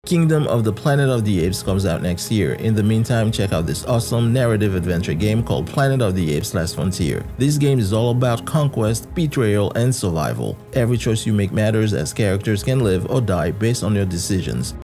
Kingdom of the Planet of the Apes comes out next year. In the meantime, check out this awesome narrative adventure game called Planet of the Apes Last Frontier. This game is all about conquest, betrayal, and survival. Every choice you make matters, as characters can live or die based on your decisions.